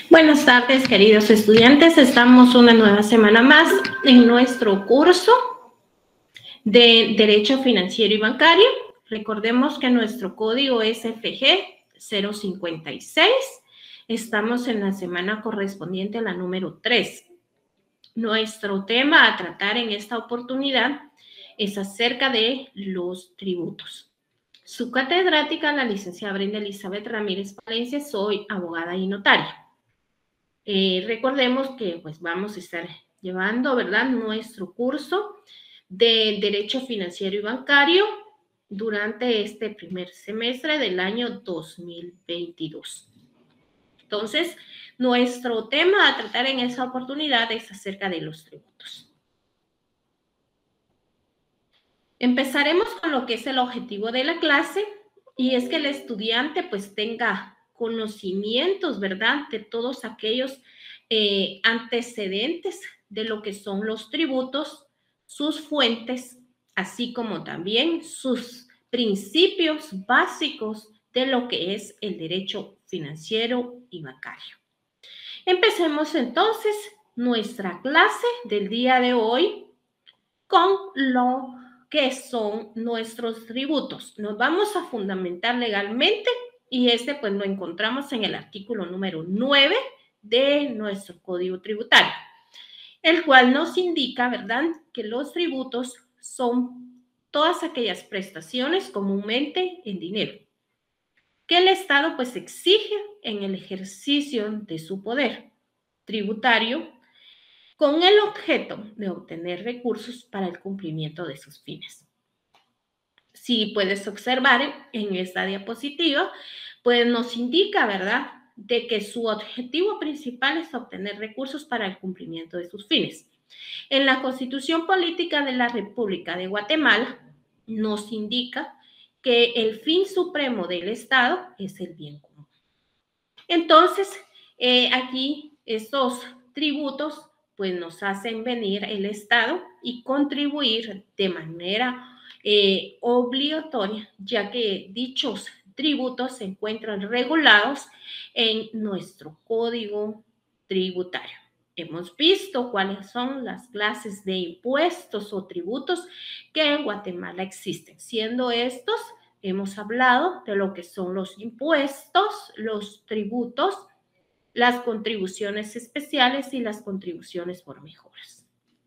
Buenas tardes, queridos estudiantes. Estamos una nueva semana más en nuestro curso de Derecho Financiero y Bancario. Recordemos que nuestro código es FG 056. Estamos en la semana correspondiente a la número 3. Nuestro tema a tratar en esta oportunidad es acerca de los tributos. Su catedrática, la licenciada Brenda Elizabeth Ramírez Palencia, soy abogada y notaria. Recordemos que pues vamos a estar llevando, ¿verdad?, nuestro curso de Derecho Financiero y Bancario durante este primer semestre del año 2022. Entonces, nuestro tema a tratar en esa oportunidad es acerca de los tributos. Empezaremos con lo que es el objetivo de la clase, y es que el estudiante pues tenga conocimientos, ¿verdad?, de todos aquellos antecedentes de lo que son los tributos, sus fuentes, así como también sus principios básicos de lo que es el derecho financiero y bancario. Empecemos entonces nuestra clase del día de hoy con lo que son nuestros tributos. Nos vamos a fundamentar legalmente y pues lo encontramos en el artículo número 9 de nuestro Código Tributario, el cual nos indica, ¿verdad?, que los tributos son todas aquellas prestaciones comúnmente en dinero que el Estado pues exige en el ejercicio de su poder tributario con el objeto de obtener recursos para el cumplimiento de sus fines. Si puedes observar en esta diapositiva, pues nos indica, ¿verdad?, de que su objetivo principal es obtener recursos para el cumplimiento de sus fines. En la Constitución Política de la República de Guatemala nos indica que el fin supremo del Estado es el bien común. Entonces, aquí estos tributos pues nos hacen venir el Estado y contribuir de manera obligatoria, ya que dichos tributos se encuentran regulados en nuestro Código Tributario. Hemos visto cuáles son las clases de impuestos o tributos que en Guatemala existen. Siendo estos, hemos hablado de lo que son los impuestos, los tributos, las contribuciones especiales y las contribuciones por mejoras.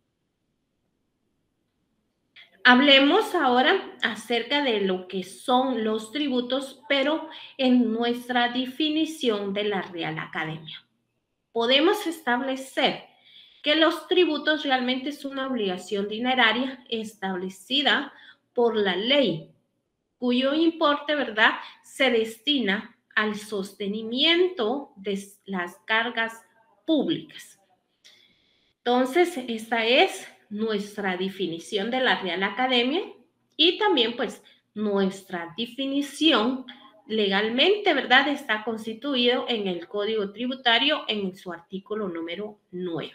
Hablemos ahora acerca de lo que son los tributos, pero en nuestra definición de la Real Academia. Podemos establecer que los tributos realmente es una obligación dineraria establecida por la ley, cuyo importe, ¿verdad?, se destina al sostenimiento de las cargas públicas. Entonces, esta es nuestra definición de la Real Academia y también, pues, nuestra definición legalmente, ¿verdad?, está constituido en el Código Tributario en su artículo número 9.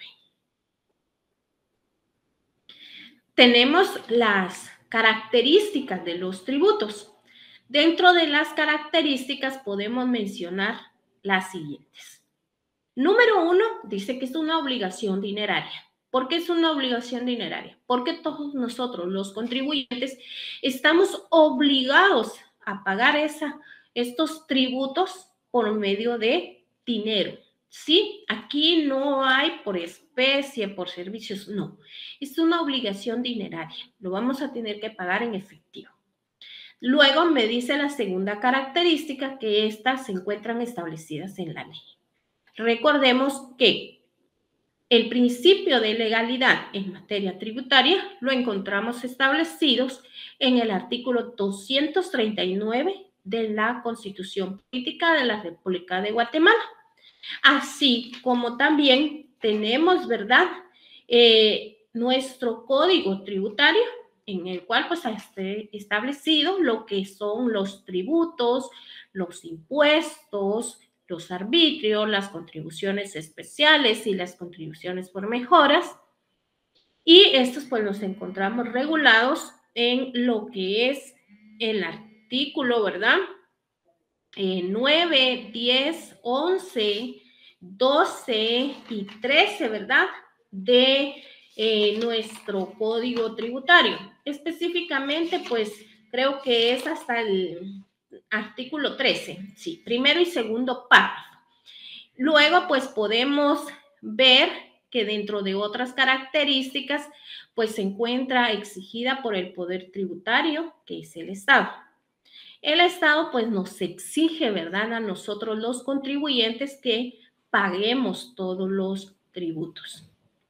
Tenemos las características de los tributos. Dentro de las características podemos mencionar las siguientes. Número 1, dice que es una obligación dineraria. ¿Por qué es una obligación dineraria? Porque todos nosotros, los contribuyentes, estamos obligados a pagar estos tributos por medio de dinero. ¿Sí? Aquí no hay por especie, por servicios, no. Es una obligación dineraria. Lo vamos a tener que pagar en efectivo. Luego me dice la segunda característica, que estas se encuentran establecidas en la ley. Recordemos que el principio de legalidad en materia tributaria lo encontramos establecidos en el artículo 239 de la Constitución Política de la República de Guatemala. Así como también tenemos, ¿verdad?, nuestro Código Tributario, en el cual pues está establecido lo que son los tributos, los impuestos, los arbitrios, las contribuciones especiales y las contribuciones por mejoras. Y estos pues los encontramos regulados en lo que es el artículo, ¿verdad?, 9, 10, 11, 12 y 13, ¿verdad? De nuestro código tributario. Específicamente, pues creo que es hasta el artículo 13, sí, primero y segundo párrafo. Luego, pues podemos ver que dentro de otras características, pues se encuentra exigida por el poder tributario, que es el Estado. El Estado, pues nos exige, ¿verdad?, a nosotros los contribuyentes que paguemos todos los tributos.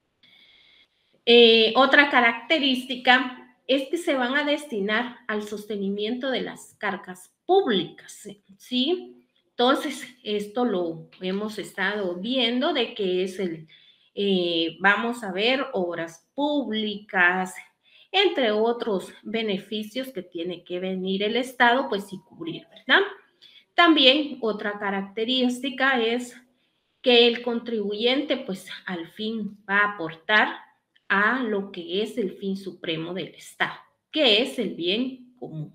Otra característica es que se van a destinar al sostenimiento de las cargas públicas, ¿sí? Entonces, esto lo hemos estado viendo de que es vamos a ver, obras públicas, entre otros beneficios que tiene que venir el Estado, pues y cubrir, ¿verdad? También otra característica es que el contribuyente, pues al fin va a aportar a lo que es el fin supremo del Estado, que es el bien común.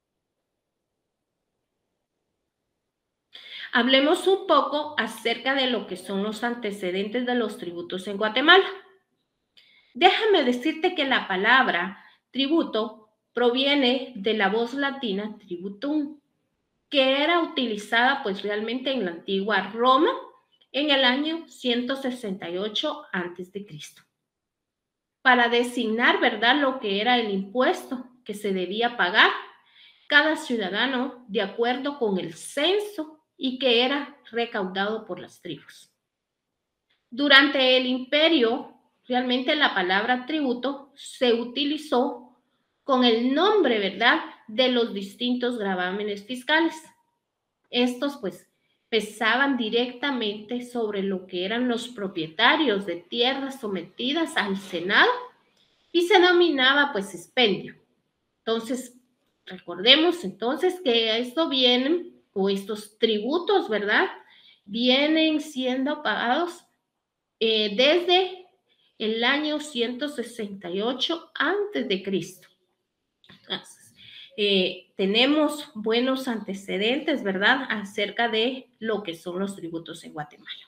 Hablemos un poco acerca de lo que son los antecedentes de los tributos en Guatemala. Déjame decirte que la palabra tributo proviene de la voz latina tributum, que era utilizada pues realmente en la antigua Roma en el año 168 a.C. para designar, ¿verdad?, lo que era el impuesto que se debía pagar cada ciudadano de acuerdo con el censo y que era recaudado por las tribus. Durante el imperio, realmente la palabra tributo se utilizó con el nombre, ¿verdad?, de los distintos gravámenes fiscales. Estos, pues, pesaban directamente sobre lo que eran los propietarios de tierras sometidas al Senado y se denominaba, pues, expendio. Entonces, recordemos entonces que esto vienen, o estos tributos, ¿verdad?, vienen siendo pagados desde el año 168 antes de Cristo. Entonces, tenemos buenos antecedentes, ¿verdad?, acerca de lo que son los tributos en Guatemala.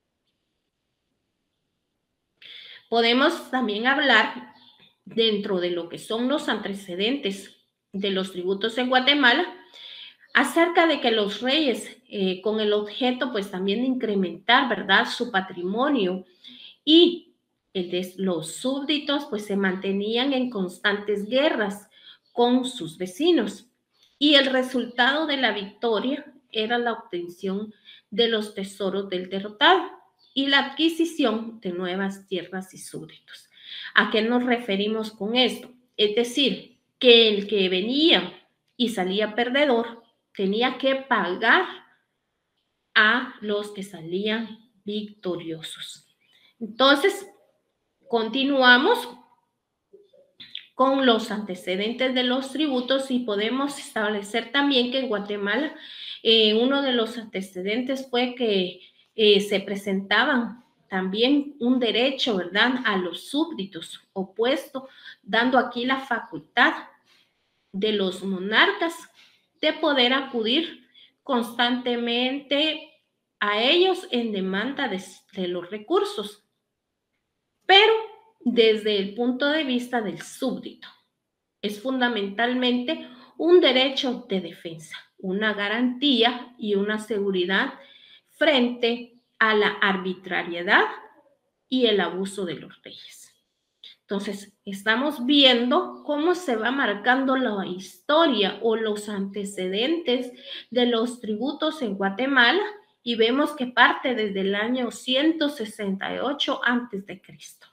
Podemos también hablar dentro de lo que son los antecedentes de los tributos en Guatemala, acerca de que los reyes, con el objeto pues también de incrementar, ¿verdad?, su patrimonio y el de los súbditos pues se mantenían en constantes guerras con sus vecinos y el resultado de la victoria era la obtención de los tesoros del derrotado y la adquisición de nuevas tierras y súbditos. ¿A qué nos referimos con esto? Es decir, que el que venía y salía perdedor tenía que pagar a los que salían victoriosos. Entonces, continuamos con los antecedentes de los tributos y podemos establecer también que en Guatemala uno de los antecedentes fue que se presentaban también un derecho, ¿verdad?, a los súbditos opuesto, dando aquí la facultad de los monarcas de poder acudir constantemente a ellos en demanda de los recursos, pero desde el punto de vista del súbdito. Es fundamentalmente un derecho de defensa, una garantía y una seguridad frente a la arbitrariedad y el abuso de los reyes. Entonces, estamos viendo cómo se va marcando la historia o los antecedentes de los tributos en Guatemala y vemos que parte desde el año 168 a.C.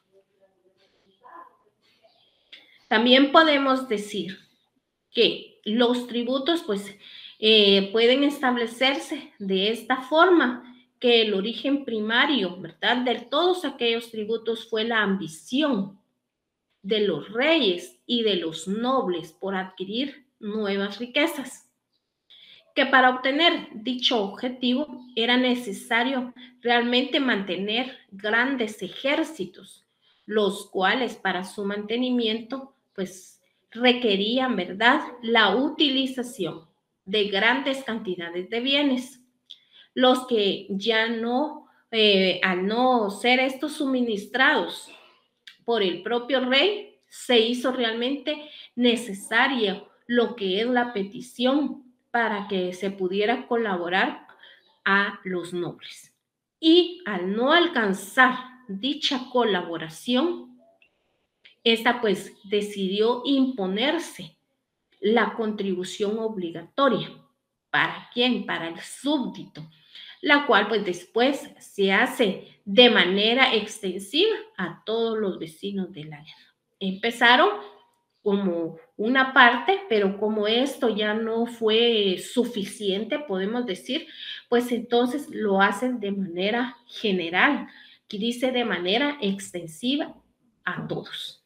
También podemos decir que los tributos pues pueden establecerse de esta forma, que el origen primario, ¿verdad?, de todos aquellos tributos fue la ambición de los reyes y de los nobles por adquirir nuevas riquezas, que para obtener dicho objetivo era necesario realmente mantener grandes ejércitos, los cuales para su mantenimiento pues requerían, ¿verdad?, la utilización de grandes cantidades de bienes, los que ya no al no ser estos suministrados por el propio rey, se hizo realmente necesaria lo que es la petición para que se pudiera colaborar a los nobles. Y al no alcanzar dicha colaboración, esta pues decidió imponerse la contribución obligatoria. ¿Para quién? Para el súbdito, la cual pues después se hace de manera extensiva a todos los vecinos de la guerra. Empezaron como una parte, pero como esto ya no fue suficiente, podemos decir, pues entonces lo hacen de manera general, que dice de manera extensiva a todos.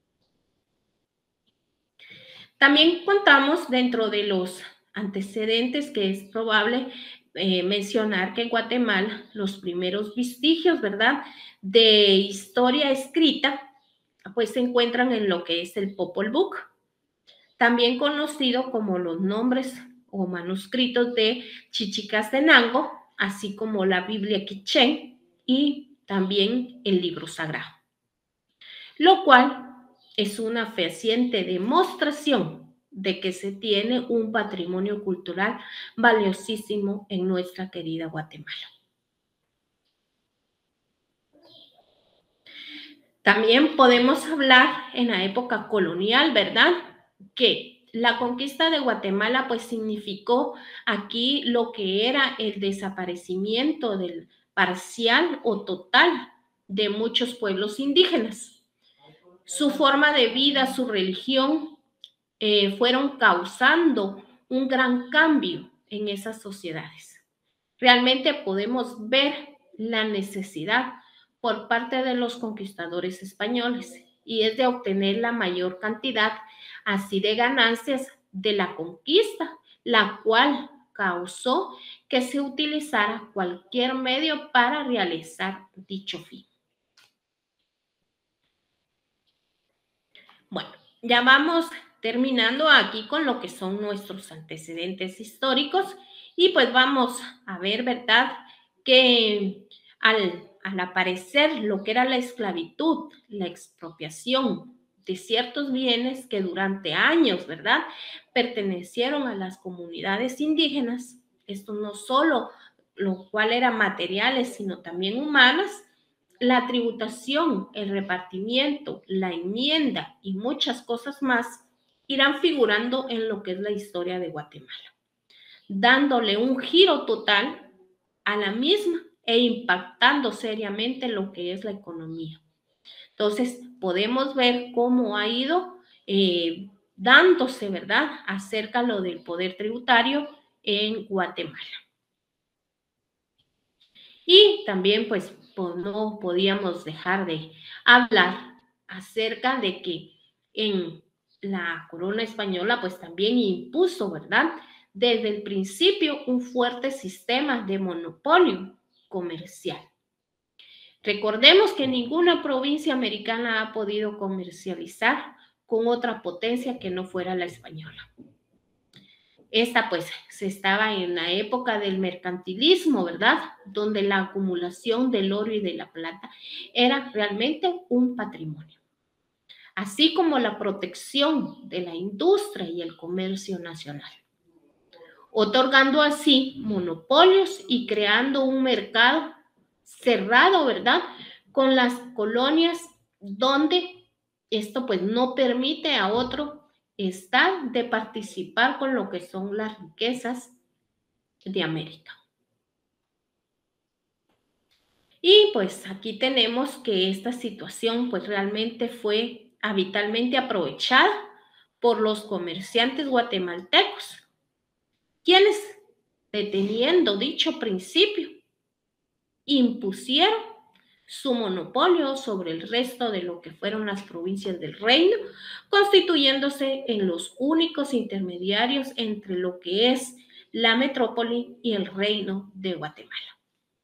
También contamos dentro de los antecedentes que es probable mencionar que en Guatemala los primeros vestigios, ¿verdad?, de historia escrita, pues se encuentran en lo que es el Popol Vuh, también conocido como los nombres o manuscritos de Chichicastenango, así como la Biblia Quiché y también el libro sagrado, lo cual es una fehaciente demostración de que se tiene un patrimonio cultural valiosísimo en nuestra querida Guatemala. También podemos hablar en la época colonial, ¿verdad?, que la conquista de Guatemala pues significó aquí lo que era el desaparecimiento del parcial o total de muchos pueblos indígenas. Su forma de vida, su religión, fueron causando un gran cambio en esas sociedades. Realmente podemos ver la necesidad por parte de los conquistadores españoles y es de obtener la mayor cantidad así de ganancias de la conquista, la cual causó que se utilizara cualquier medio para realizar dicho fin. Bueno, ya vamos terminando aquí con lo que son nuestros antecedentes históricos y pues vamos a ver, ¿verdad?, que al aparecer lo que era la esclavitud, la expropiación de ciertos bienes que durante años, ¿verdad?, pertenecieron a las comunidades indígenas, esto no solo lo cual eran materiales, sino también humanas, la tributación, el repartimiento, la enmienda y muchas cosas más irán figurando en lo que es la historia de Guatemala, dándole un giro total a la misma e impactando seriamente lo que es la economía. Entonces, podemos ver cómo ha ido dándose, ¿verdad?, acerca lo del poder tributario en Guatemala. Y también, pues, no podíamos dejar de hablar acerca de que en la corona española, pues también impuso, ¿verdad?, desde el principio un fuerte sistema de monopolio comercial. Recordemos que ninguna provincia americana ha podido comercializar con otra potencia que no fuera la española. Esta pues se estaba en la época del mercantilismo, ¿verdad?, donde la acumulación del oro y de la plata era realmente un patrimonio, así como la protección de la industria y el comercio nacional, otorgando así monopolios y creando un mercado cerrado, ¿verdad?, con las colonias donde esto pues no permite a otro estado de participar con lo que son las riquezas de América. Y pues aquí tenemos que esta situación pues realmente fue habitualmente aprovechada por los comerciantes guatemaltecos, quienes, deteniendo dicho principio, impusieron su monopolio sobre el resto de lo que fueron las provincias del reino, constituyéndose en los únicos intermediarios entre lo que es la metrópoli y el reino de Guatemala.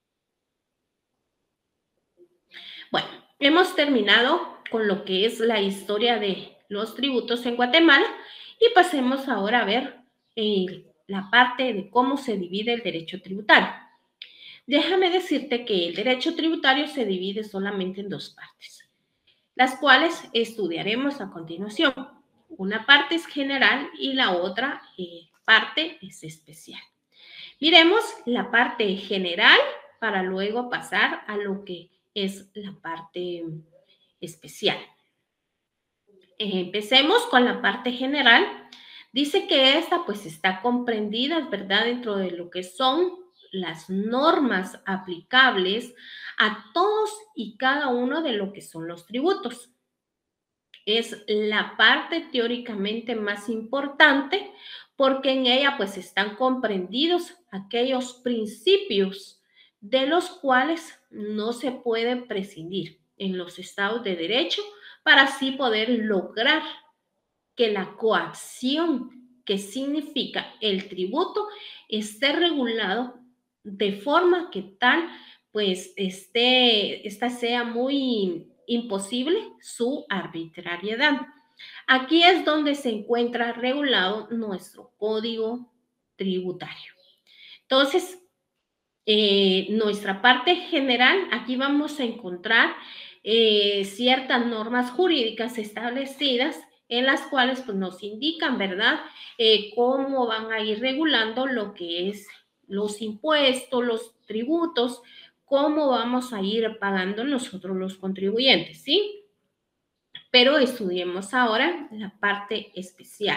Bueno, hemos terminado con lo que es la historia de los tributos en Guatemala y pasemos ahora a ver la parte de cómo se divide el derecho tributario. Déjame decirte que el derecho tributario se divide solamente en dos partes, las cuales estudiaremos a continuación. Una parte es general y la otra parte es especial. Miremos la parte general para luego pasar a lo que es la parte especial. Empecemos con la parte general. Dice que esta pues está comprendida, ¿verdad?, dentro de lo que son las normas aplicables a todos y cada uno de lo que son los tributos. Es la parte teóricamente más importante porque en ella pues están comprendidos aquellos principios de los cuales no se puede prescindir en los estados de derecho para así poder lograr que la coacción que significa el tributo esté regulado de forma que tal pues esta sea muy imposible su arbitrariedad. Aquí es donde se encuentra regulado nuestro código tributario. Entonces, nuestra parte general, aquí vamos a encontrar ciertas normas jurídicas establecidas en las cuales pues, nos indican, ¿verdad?, cómo van a ir regulando lo que es los impuestos, los tributos, cómo vamos a ir pagando nosotros los contribuyentes, ¿sí? Pero estudiemos ahora la parte especial.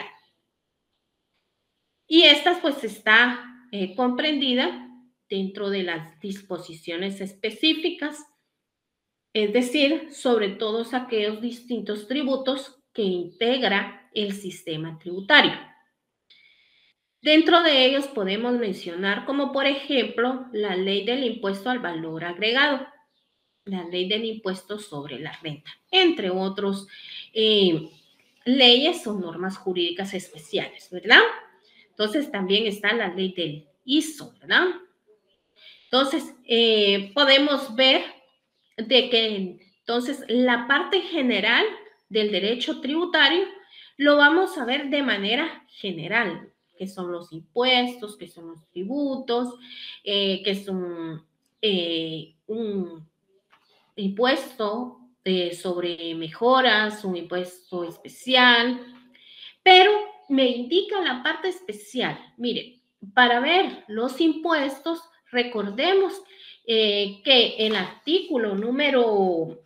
Y esta pues está comprendida dentro de las disposiciones específicas, es decir, sobre todos aquellos distintos tributos que integra el sistema tributario. Dentro de ellos podemos mencionar como por ejemplo la ley del impuesto al valor agregado, la ley del impuesto sobre la renta, entre otros leyes o normas jurídicas especiales, ¿verdad? Entonces también está la ley del ISO, ¿verdad? Entonces podemos ver de que entonces la parte general del derecho tributario lo vamos a ver de manera general, que son los impuestos, que son los tributos, que son un impuesto sobre mejoras, un impuesto especial, pero me indica la parte especial. Mire, para ver los impuestos, recordemos que el artículo número,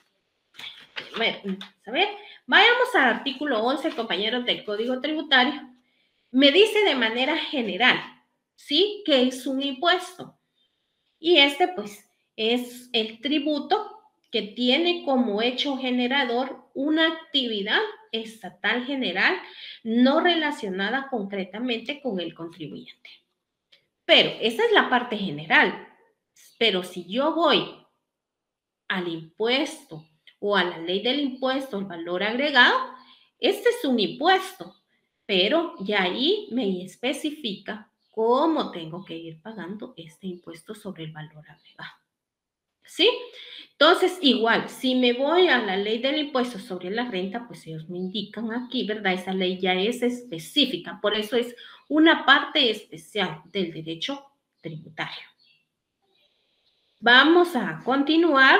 a ver, vayamos al artículo 11, compañeros del Código Tributario, me dice de manera general, ¿sí?, que es un impuesto. Y este, pues, es el tributo que tiene como hecho generador una actividad estatal general no relacionada concretamente con el contribuyente. Pero esa es la parte general. Pero si yo voy al impuesto o a la ley del impuesto al valor agregado, este es un impuesto, pero ya ahí me especifica cómo tengo que ir pagando este impuesto sobre el valor agregado. ¿Sí? Entonces, igual, si me voy a la ley del impuesto sobre la renta, pues ellos me indican aquí, ¿verdad? Esa ley ya es específica, por eso es una parte especial del derecho tributario. Vamos a continuar.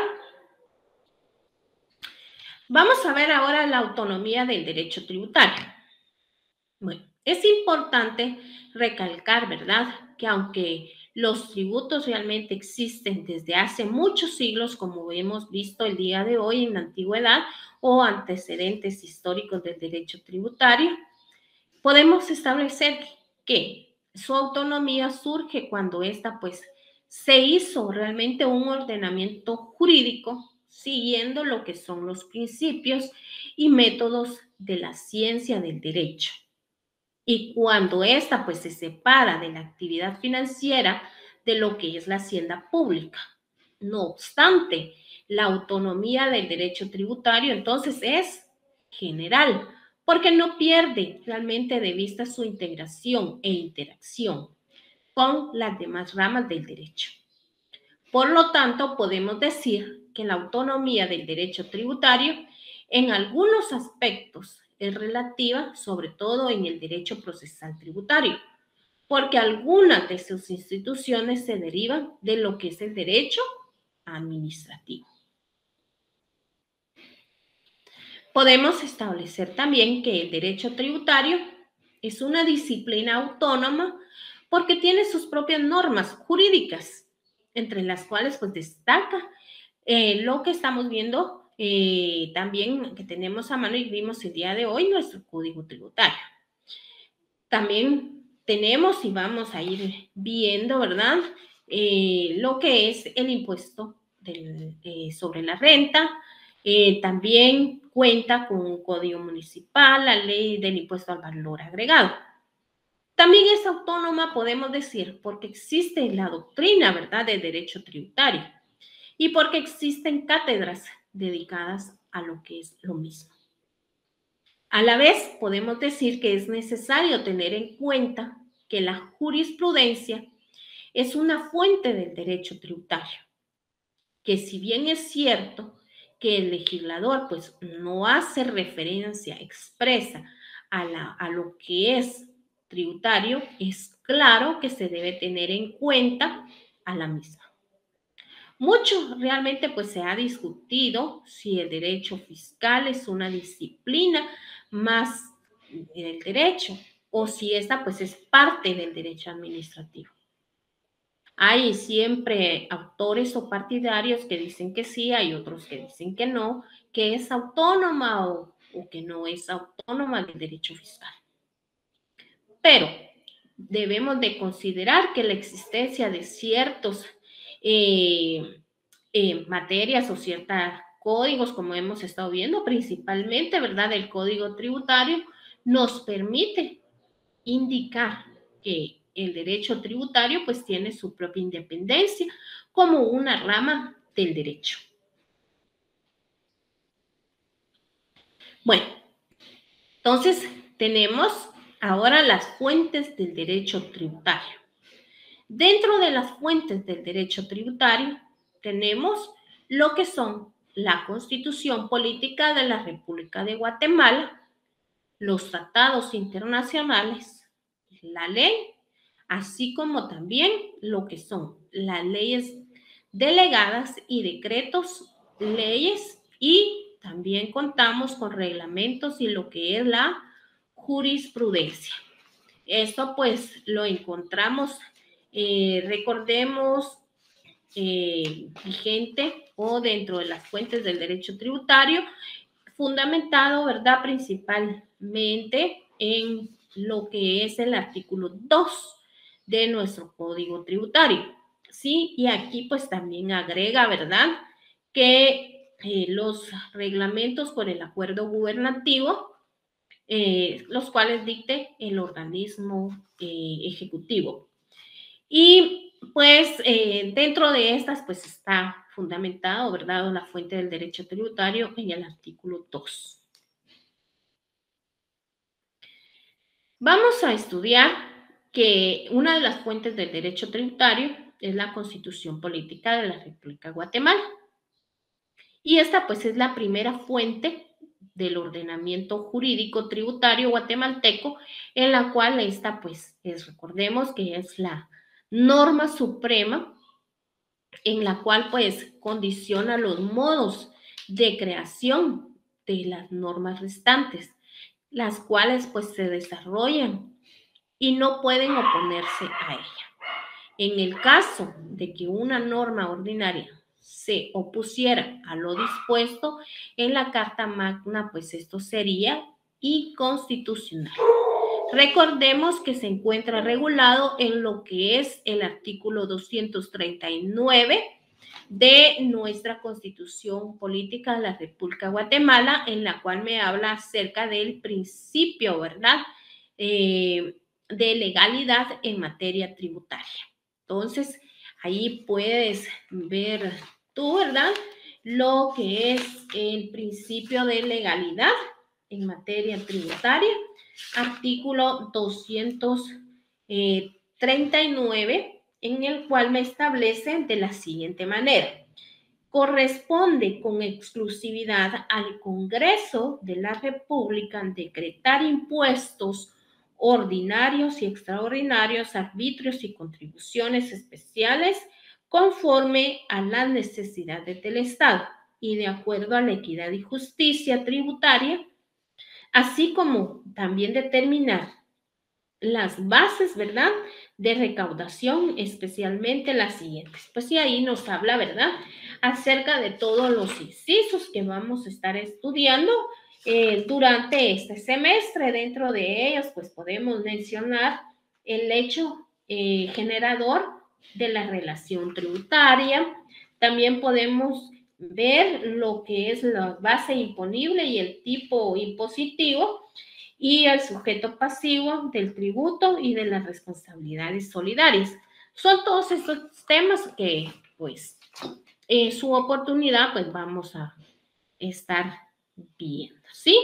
Vamos a ver ahora la autonomía del derecho tributario. Bueno, es importante recalcar, ¿verdad?, que aunque los tributos realmente existen desde hace muchos siglos, como hemos visto el día de hoy en la antigüedad o antecedentes históricos del derecho tributario, podemos establecer que su autonomía surge cuando esta pues se hizo realmente un ordenamiento jurídico siguiendo lo que son los principios y métodos de la ciencia del derecho. Y cuando esta pues se separa de la actividad financiera de lo que es la hacienda pública. No obstante, la autonomía del derecho tributario entonces es general, porque no pierde realmente de vista su integración e interacción con las demás ramas del derecho. Por lo tanto, podemos decir que la autonomía del derecho tributario en algunos aspectos es relativa, sobre todo en el derecho procesal tributario, porque algunas de sus instituciones se derivan de lo que es el derecho administrativo. Podemos establecer también que el derecho tributario es una disciplina autónoma porque tiene sus propias normas jurídicas, entre las cuales pues destaca lo que estamos viendo también que tenemos a mano y vimos el día de hoy, nuestro Código Tributario. También tenemos y vamos a ir viendo, ¿verdad? Lo que es el impuesto sobre la renta. También cuenta con un código municipal, la ley del impuesto al valor agregado. También es autónoma, podemos decir, porque existe la doctrina, ¿verdad?, del derecho tributario y porque existen cátedras dedicadas a lo que es lo mismo. A la vez, podemos decir que es necesario tener en cuenta que la jurisprudencia es una fuente del derecho tributario, que si bien es cierto que el legislador pues no hace referencia expresa a lo que es tributario, es claro que se debe tener en cuenta a la misma. Mucho realmente pues se ha discutido si el derecho fiscal es una disciplina más del derecho o si esta pues es parte del derecho administrativo. Hay siempre autores o partidarios que dicen que sí, hay otros que dicen que no, que es autónoma o que no es autónoma del derecho fiscal. Pero debemos de considerar que la existencia de ciertos materias o ciertos códigos, como hemos estado viendo, principalmente, ¿verdad?, el Código Tributario, nos permite indicar que el derecho tributario pues tiene su propia independencia como una rama del derecho. Bueno, entonces tenemos ahora las fuentes del derecho tributario. Dentro de las fuentes del derecho tributario tenemos lo que son la Constitución Política de la República de Guatemala, los tratados internacionales, la ley, así como también lo que son las leyes delegadas y decretos, leyes, y también contamos con reglamentos y lo que es la jurisprudencia. Esto pues lo encontramos, recordemos, vigente o dentro de las fuentes del derecho tributario, fundamentado, ¿verdad?, principalmente en lo que es el artículo 2 de nuestro Código Tributario. Sí, y aquí pues también agrega, ¿verdad?, que los reglamentos por el acuerdo gubernativo, los cuales dicte el organismo ejecutivo. Y pues dentro de estas pues está fundamentado, ¿verdad?, la fuente del derecho tributario en el artículo 2. Vamos a estudiar que una de las fuentes del derecho tributario es la Constitución Política de la República de Guatemala. Y esta pues es la primera fuente del ordenamiento jurídico tributario guatemalteco, en la cual esta pues recordemos que es la norma suprema en la cual pues condiciona los modos de creación de las normas restantes, las cuales pues se desarrollan y no pueden oponerse a ella. En el caso de que una norma ordinaria se opusiera a lo dispuesto en la Carta Magna, pues esto sería inconstitucional. Recordemos que se encuentra regulado en lo que es el artículo 239 de nuestra Constitución Política de la República de Guatemala, en la cual me habla acerca del principio, ¿verdad?, de legalidad en materia tributaria. Entonces, ahí puedes ver tú, ¿verdad?, lo que es el principio de legalidad en materia tributaria, artículo 239, en el cual me establece de la siguiente manera: corresponde con exclusividad al Congreso de la República decretar impuestos ordinarios y extraordinarios, arbitrios y contribuciones especiales conforme a las necesidades del Estado y de acuerdo a la equidad y justicia tributaria, así como también determinar las bases, ¿verdad?, de recaudación, especialmente las siguientes. Pues y ahí nos habla, ¿verdad?, acerca de todos los incisos que vamos a estar estudiando durante este semestre. Dentro de ellos, pues podemos mencionar el hecho generador de la relación tributaria. También podemos ver lo que es la base imponible y el tipo impositivo y el sujeto pasivo del tributo y de las responsabilidades solidarias. Son todos estos temas que, pues, en su oportunidad, pues vamos a estar viendo, ¿sí?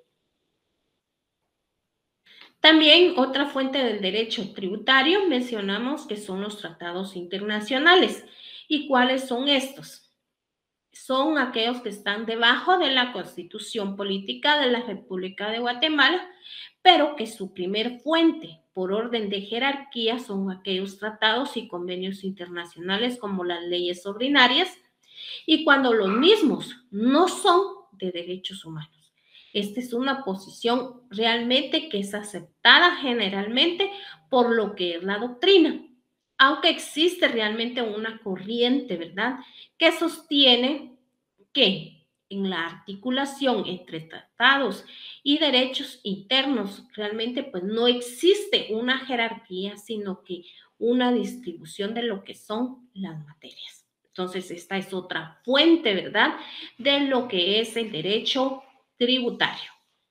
También otra fuente del derecho tributario mencionamos que son los tratados internacionales. ¿Y cuáles son estos? Son aquellos que están debajo de la Constitución Política de la República de Guatemala, pero que su primer fuente por orden de jerarquía son aquellos tratados y convenios internacionales como las leyes ordinarias, y cuando los mismos no son de derechos humanos. Esta es una posición realmente que es aceptada generalmente por lo que es la doctrina, aunque existe realmente una corriente, ¿verdad?, que sostiene que en la articulación entre tratados y derechos internos realmente pues no existe una jerarquía, sino que una distribución de lo que son las materias. Entonces, esta es otra fuente, ¿verdad?, de lo que es el derecho tributario.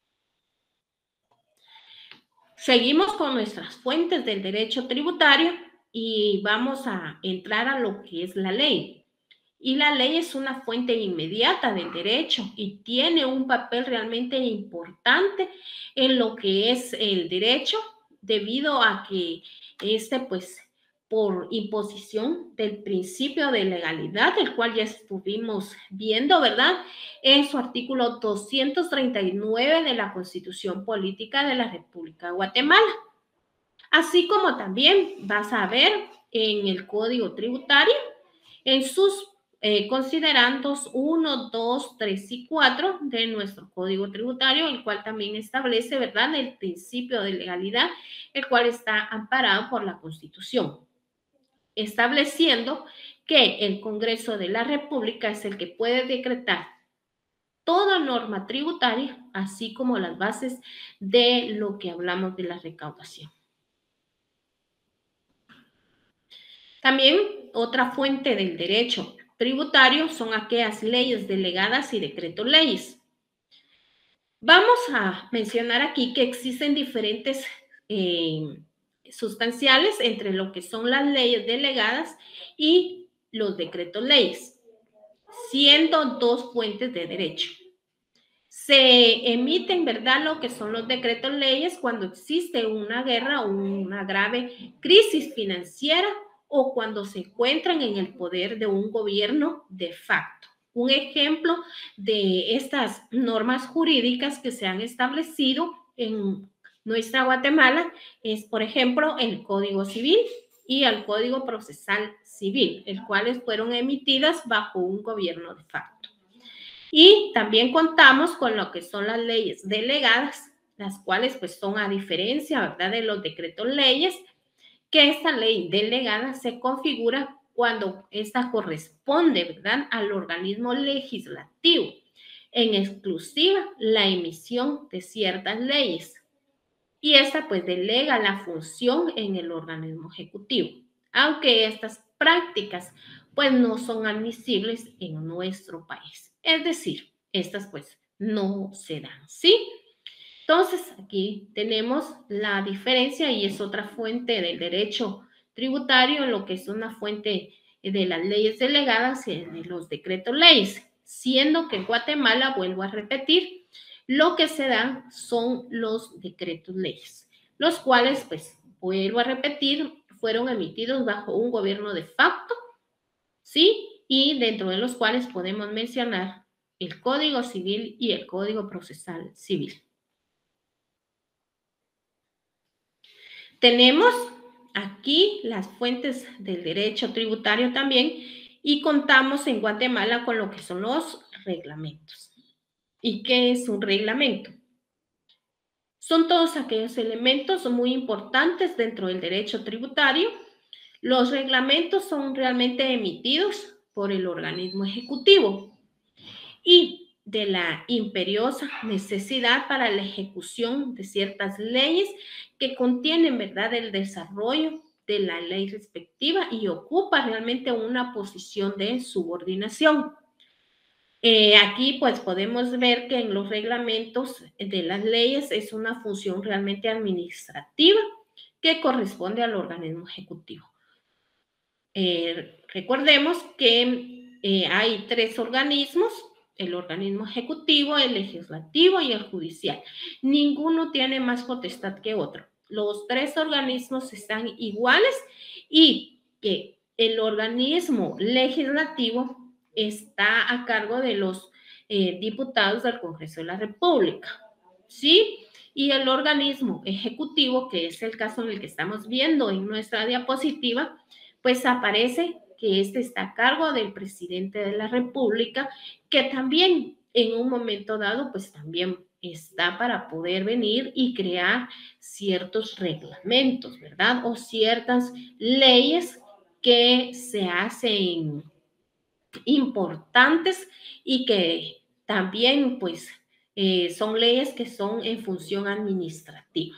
Seguimos con nuestras fuentes del derecho tributario y vamos a entrar a lo que es la ley. Y la ley es una fuente inmediata del derecho y tiene un papel realmente importante en lo que es el derecho, debido a que pues, por imposición del principio de legalidad, el cual ya estuvimos viendo, ¿verdad?, en su artículo 239 de la Constitución Política de la República de Guatemala. Así como también vas a ver en el Código Tributario, en sus considerandos 1, 2, 3 y 4 de nuestro Código Tributario, el cual también establece, ¿verdad?, el principio de legalidad, el cual está amparado por la Constitución, estableciendo que el Congreso de la República es el que puede decretar toda norma tributaria, así como las bases de lo que hablamos de la recaudación. También otra fuente del derecho tributario son aquellas leyes delegadas y decretos leyes. Vamos a mencionar aquí que existen diferentes sustanciales entre lo que son las leyes delegadas y los decretos leyes, siendo dos fuentes de derecho. Se emiten, ¿verdad?, lo que son los decretos leyes cuando existe una guerra o una grave crisis financiera o cuando se encuentran en el poder de un gobierno de facto. Un ejemplo de estas normas jurídicas que se han establecido en nuestra Guatemala es, por ejemplo, el Código Civil y el Código Procesal Civil, el cuales fueron emitidas bajo un gobierno de facto. Y también contamos con lo que son las leyes delegadas, las cuales pues son a diferencia, ¿verdad?, de los decretos leyes, que esta ley delegada se configura cuando esta corresponde, ¿verdad?, al organismo legislativo, en exclusiva la emisión de ciertas leyes. Y esta pues delega la función en el organismo ejecutivo, aunque estas prácticas pues no son admisibles en nuestro país. Es decir, estas pues no se dan, ¿sí? Entonces, aquí tenemos la diferencia y es otra fuente del derecho tributario en lo que es una fuente de las leyes delegadas y de los decretos leyes, siendo que en Guatemala, vuelvo a repetir, lo que se dan son los decretos leyes, los cuales, pues, vuelvo a repetir, fueron emitidos bajo un gobierno de facto, ¿sí? Y dentro de los cuales podemos mencionar el Código Civil y el Código Procesal Civil. Tenemos aquí las fuentes del derecho tributario también y contamos en Guatemala con lo que son los reglamentos. ¿Y qué es un reglamento? Son todos aquellos elementos muy importantes dentro del derecho tributario. Los reglamentos son realmente emitidos por el organismo ejecutivo y de la imperiosa necesidad para la ejecución de ciertas leyes que contienen, ¿verdad?, el desarrollo de la ley respectiva y ocupa realmente una posición de subordinación. Aquí pues podemos ver que en los reglamentos de las leyes es una función realmente administrativa que corresponde al organismo ejecutivo. Recordemos que hay tres organismos: el organismo ejecutivo, el legislativo y el judicial. Ninguno tiene más potestad que otro. Los tres organismos están iguales y que el organismo legislativo está a cargo de los diputados del Congreso de la República, ¿sí? Y el organismo ejecutivo, que es el caso en el que estamos viendo en nuestra diapositiva, pues aparece que este está a cargo del presidente de la República, que también en un momento dado, pues también está para poder venir y crear ciertos reglamentos, ¿verdad? O ciertas leyes que se hacen importantes y que también, pues, son leyes que son en función administrativa.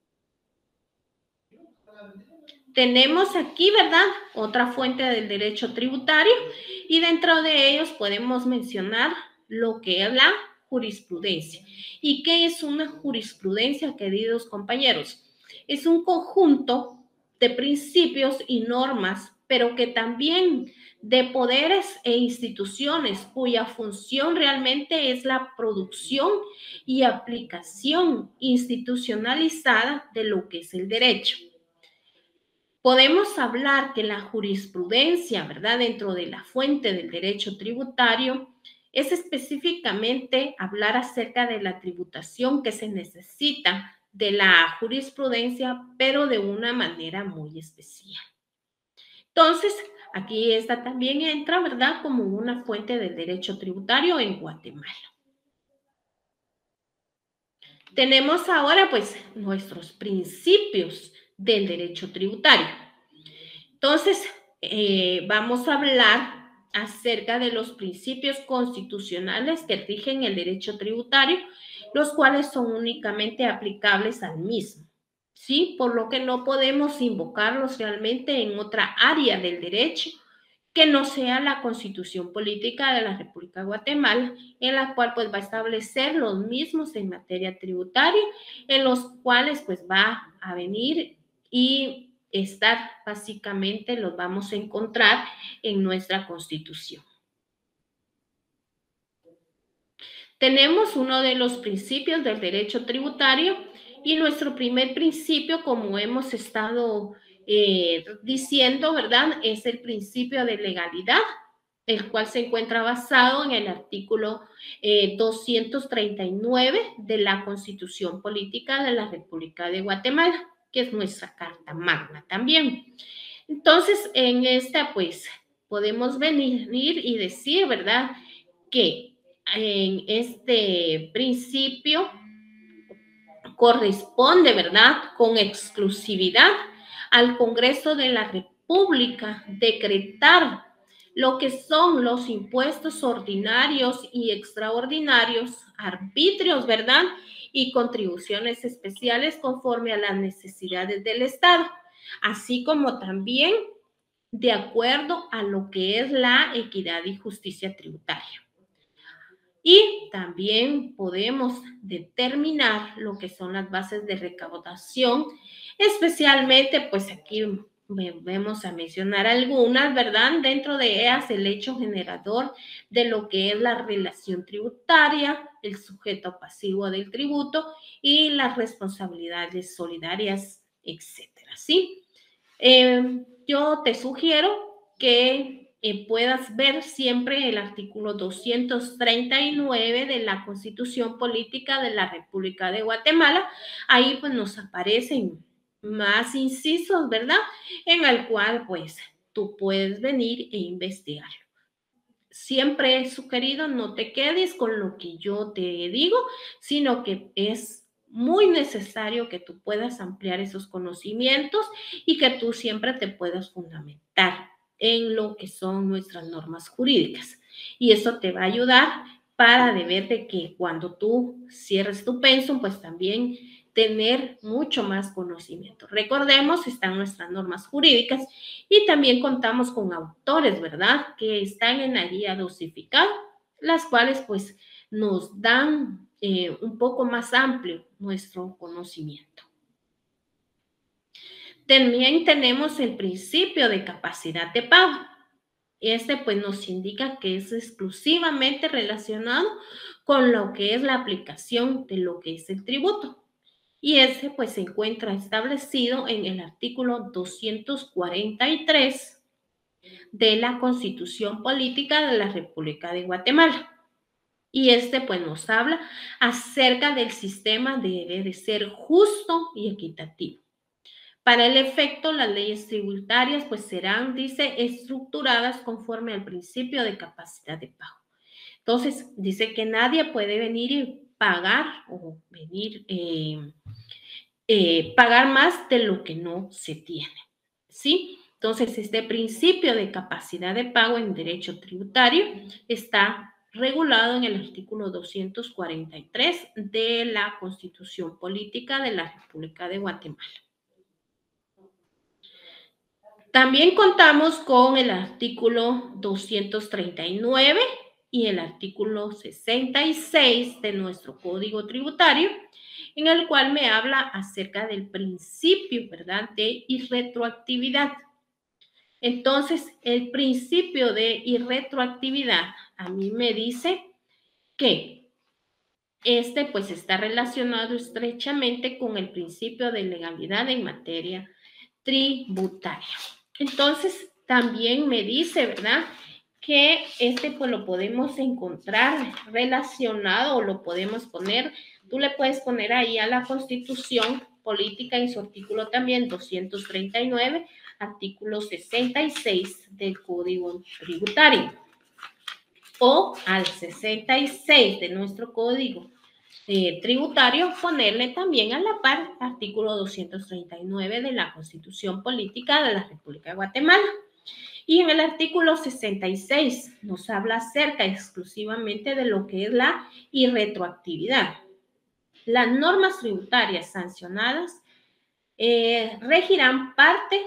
Tenemos aquí, ¿verdad?, otra fuente del derecho tributario y dentro de ellos podemos mencionar lo que es la jurisprudencia. ¿Y qué es una jurisprudencia, queridos compañeros? Es un conjunto de principios y normas, pero que también de poderes e instituciones cuya función realmente es la producción y aplicación institucionalizada de lo que es el derecho. Podemos hablar que la jurisprudencia, ¿verdad?, dentro de la fuente del derecho tributario, es específicamente hablar acerca de la tributación que se necesita de la jurisprudencia, pero de una manera muy especial. Entonces, aquí esta también entra, ¿verdad?, como una fuente del derecho tributario en Guatemala. Tenemos ahora, pues, nuestros principios del derecho tributario. Entonces, vamos a hablar acerca de los principios constitucionales que rigen el derecho tributario, los cuales son únicamente aplicables al mismo, ¿sí? Por lo que no podemos invocarlos realmente en otra área del derecho que no sea la Constitución Política de la República de Guatemala, en la cual pues va a establecer los mismos en materia tributaria, en los cuales pues va a venir y estar básicamente, los vamos a encontrar en nuestra Constitución. Tenemos uno de los principios del derecho tributario y nuestro primer principio, como hemos estado diciendo, ¿verdad?, es el principio de legalidad, el cual se encuentra basado en el artículo 239 de la Constitución Política de la República de Guatemala, que es nuestra Carta Magna también. Entonces, en esta, pues, podemos venir y decir, ¿verdad?, que en este principio corresponde, ¿verdad?, con exclusividad al Congreso de la República decretar lo que son los impuestos ordinarios y extraordinarios, arbitrios, ¿verdad?, y contribuciones especiales conforme a las necesidades del Estado, así como también de acuerdo a lo que es la equidad y justicia tributaria. Y también podemos determinar lo que son las bases de recaudación, especialmente, pues aquí vamos a mencionar algunas, ¿verdad? Dentro de ellas, el hecho generador de lo que es la relación tributaria, el sujeto pasivo del tributo y las responsabilidades solidarias, etcétera, ¿sí? Yo te sugiero que puedas ver siempre el artículo 239 de la Constitución Política de la República de Guatemala. Ahí pues nos aparecen más incisos, ¿verdad? En el cual pues tú puedes venir e investigar. Siempre he sugerido no te quedes con lo que yo te digo, sino que es muy necesario que tú puedas ampliar esos conocimientos y que tú siempre te puedas fundamentar en lo que son nuestras normas jurídicas. Y eso te va a ayudar para de ver de que cuando tú cierres tu pensum, pues también tener mucho más conocimiento. Recordemos, están nuestras normas jurídicas y también contamos con autores, ¿verdad? Que están en la guía dosificada, las cuales pues nos dan un poco más amplio nuestro conocimiento. También tenemos el principio de capacidad de pago. Este pues nos indica que es exclusivamente relacionado con lo que es la aplicación de lo que es el tributo. Y ese pues se encuentra establecido en el artículo 243 de la Constitución Política de la República de Guatemala. Y este pues nos habla acerca del sistema debe de ser justo y equitativo. Para el efecto, las leyes tributarias pues serán, dice, estructuradas conforme al principio de capacidad de pago. Entonces, dice que nadie puede venir y pagar o venir pagar más de lo que no se tiene, ¿sí? Entonces, este principio de capacidad de pago en derecho tributario está regulado en el artículo 243 de la Constitución Política de la República de Guatemala. También contamos con el artículo 239 y el artículo 66 de nuestro Código Tributario, en el cual me habla acerca del principio, ¿verdad?, de irretroactividad. Entonces, el principio de irretroactividad a mí me dice que este pues está relacionado estrechamente con el principio de legalidad en materia tributaria. Entonces, también me dice, ¿verdad?, que este pues lo podemos encontrar relacionado o lo podemos poner, tú le puedes poner ahí a la Constitución Política en su artículo también 239, artículo 66 del Código Tributario, o al 66 de nuestro Código tributario, ponerle también a la par artículo 239 de la Constitución Política de la República de Guatemala. Y en el artículo 66 nos habla acerca exclusivamente de lo que es la irretroactividad. Las normas tributarias sancionadas regirán parte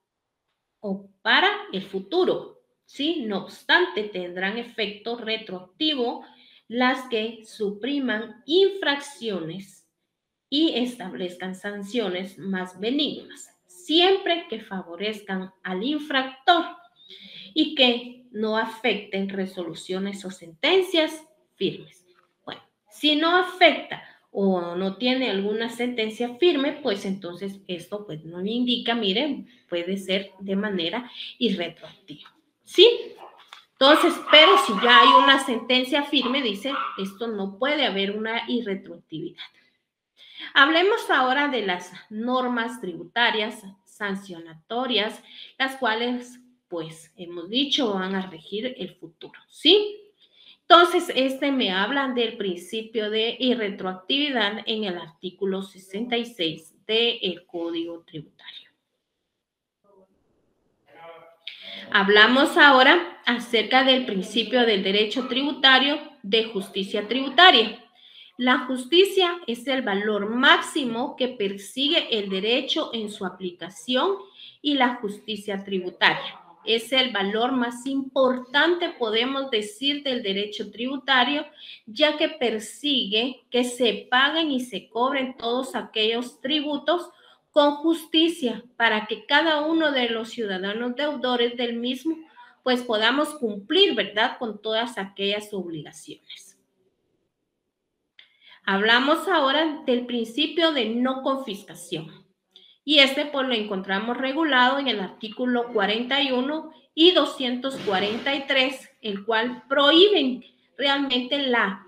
o para el futuro, ¿sí? No obstante, tendrán efecto retroactivo las que supriman infracciones y establezcan sanciones más benignas, siempre que favorezcan al infractor y que no afecten resoluciones o sentencias firmes. Bueno, si no afecta o no tiene alguna sentencia firme, pues entonces esto pues no indica, miren, puede ser de manera irretroactiva, ¿sí? Entonces, pero si ya hay una sentencia firme, dice, esto no puede haber una irretroactividad. Hablemos ahora de las normas tributarias sancionatorias, las cuales, pues, hemos dicho, van a regir el futuro, ¿sí? Entonces, me habla del principio de irretroactividad en el artículo 66 del Código Tributario. Hablamos ahora acerca del principio del derecho tributario de justicia tributaria. La justicia es el valor máximo que persigue el derecho en su aplicación y la justicia tributaria es el valor más importante, podemos decir, del derecho tributario, ya que persigue que se paguen y se cobren todos aquellos tributos con justicia para que cada uno de los ciudadanos deudores del mismo pues podamos cumplir, ¿verdad?, con todas aquellas obligaciones. Hablamos ahora del principio de no confiscación. Y pues lo encontramos regulado en el artículo 41 y 243, el cual prohíben realmente la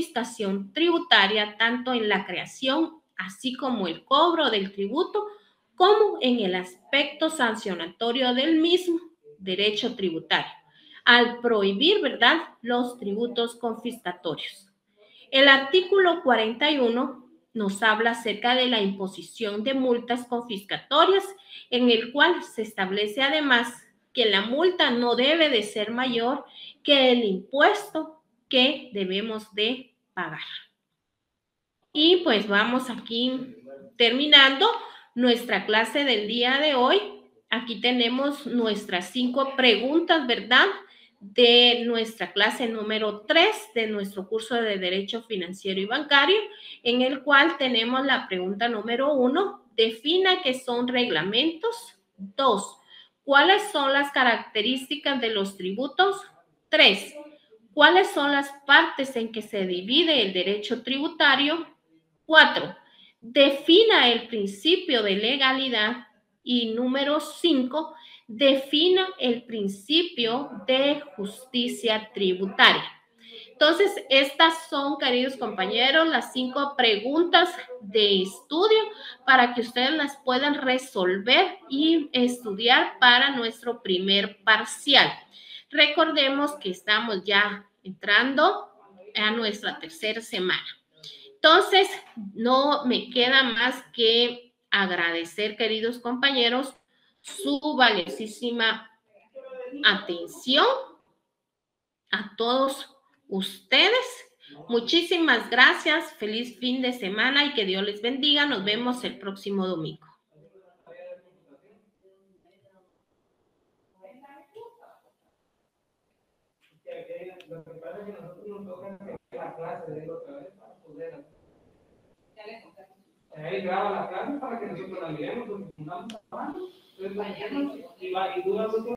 confiscación tributaria tanto en la creación así como el cobro del tributo como en el aspecto sancionatorio del mismo derecho tributario, al prohibir, ¿verdad?, los tributos confiscatorios. El artículo 41 nos habla acerca de la imposición de multas confiscatorias, en el cual se establece además que la multa no debe de ser mayor que el impuesto que debemos de pagar. Y pues vamos aquí terminando nuestra clase del día de hoy. Aquí tenemos nuestras 5 preguntas, ¿verdad?, de nuestra clase número 3 de nuestro curso de Derecho Financiero y Bancario, en el cual tenemos la pregunta número 1, defina qué son reglamentos. 2, ¿cuáles son las características de los tributos? 3, ¿cuáles son las partes en que se divide el derecho tributario? 4, defina el principio de legalidad. Y número 5, defina el principio de justicia tributaria. Entonces, estas son, queridos compañeros, las 5 preguntas de estudio para que ustedes las puedan resolver y estudiar para nuestro primer parcial. Recordemos que estamos ya entrando a nuestra tercera semana. Entonces, no me queda más que agradecer, queridos compañeros, su valiosísima atención a todos ustedes. Muchísimas gracias, feliz fin de semana y que Dios les bendiga. Nos vemos el próximo domingo. Lo que pasa es que nosotros nos toca la clase de otra vez para poder graba la clase para que nosotros la miremos, porque estamos trabajando, y dura